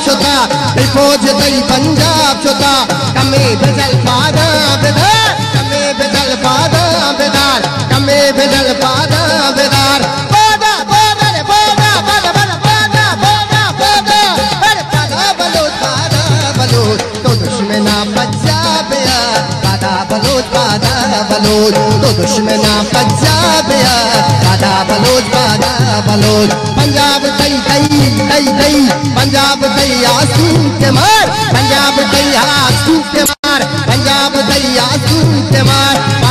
छोता फौज तई पंजाब छोता कमे बेदल पादा बेदार कमे बेदल पादा बेदार कमे बेदल पादा बेदार पादा पादा रे पादा पादा पादा पादा पादा पादा अरे पादा बलोच तो दुश्मना पंजाब पादा बलोच तो दुश्मना पंजाब पादा बलोच पंजाब तई तई तई तई पंजाब तई आंसू के मार पंजाब तई आंसू के मार पंजाब तई आंसू के मार